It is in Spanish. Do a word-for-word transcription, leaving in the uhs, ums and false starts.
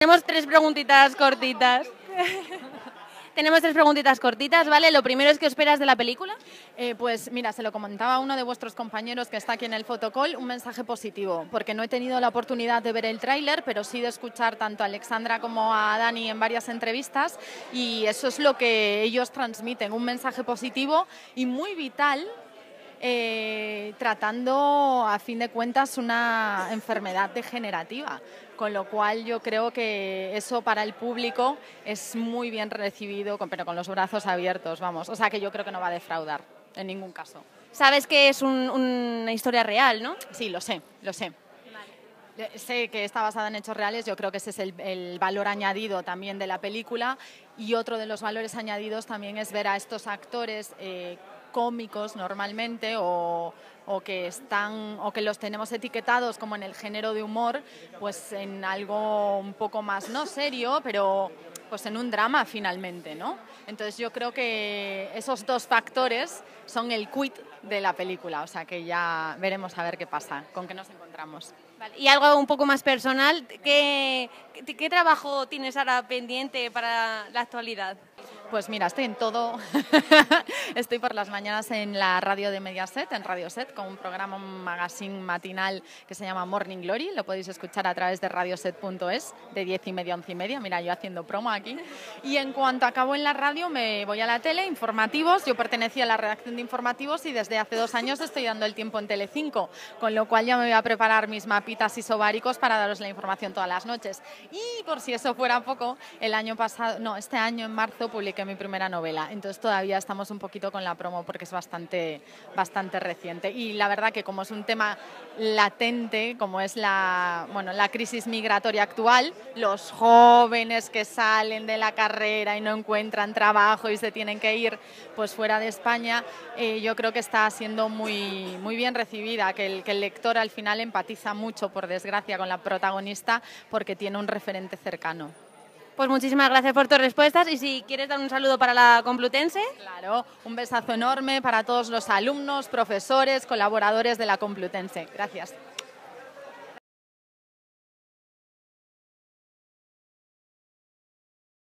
Tenemos tres preguntitas cortitas. Tenemos tres preguntitas cortitas, ¿vale? Lo primero es, ¿qué esperas de la película? Eh, pues mira, se lo comentaba a uno de vuestros compañeros que está aquí en el fotocall, un mensaje positivo, porque no he tenido la oportunidad de ver el tráiler, pero sí de escuchar tanto a Alexandra como a Dani en varias entrevistas, y eso es lo que ellos transmiten, un mensaje positivo y muy vital, eh, tratando a fin de cuentas una enfermedad degenerativa, con lo cual yo creo que eso para el público es muy bien recibido, con, pero con los brazos abiertos, vamos, o sea que yo creo que no va a defraudar en ningún caso. Sabes que es un, una historia real, ¿no? Sí, lo sé, lo sé. Sé que está basada en hechos reales, yo creo que ese es el, el valor añadido también de la película, y otro de los valores añadidos también es ver a estos actores eh, cómicos normalmente o, o que están o que los tenemos etiquetados como en el género de humor, pues en algo un poco más no serio, pero pues en un drama finalmente, ¿no? Entonces yo creo que esos dos factores son el quid de la película, o sea que ya veremos a ver qué pasa, con qué nos encontramos. Vale. Y algo un poco más personal, ¿qué, qué, qué trabajo tienes ahora pendiente para la actualidad? Pues mira, estoy en todo. Estoy por las mañanas en la radio de Mediaset, en Radio Set, con un programa, un magazine matinal que se llama Morning Glory. Lo podéis escuchar a través de radioset punto es, de diez y media a once y media. Mira, yo haciendo promo aquí. Y en cuanto acabo en la radio, me voy a la tele, informativos. Yo pertenecía a la redacción de informativos y desde hace dos años estoy dando el tiempo en Telecinco, con lo cual ya me voy a preparar mis mapitas isobáricos para daros la información todas las noches. Y por si eso fuera poco, el año pasado, no, este año en marzo publiqué mi primera novela, entonces todavía estamos un poquito con la promo porque es bastante, bastante reciente, y la verdad que como es un tema latente, como es la, bueno, la crisis migratoria actual, los jóvenes que salen de la carrera y no encuentran trabajo y se tienen que ir pues fuera de España, eh, yo creo que está siendo muy, muy bien recibida, que el, que el lector al final empatiza mucho, por desgracia, con la protagonista porque tiene un referente cercano. Pues muchísimas gracias por tus respuestas, y si quieres dar un saludo para la Complutense. Claro, un besazo enorme para todos los alumnos, profesores, colaboradores de la Complutense. Gracias.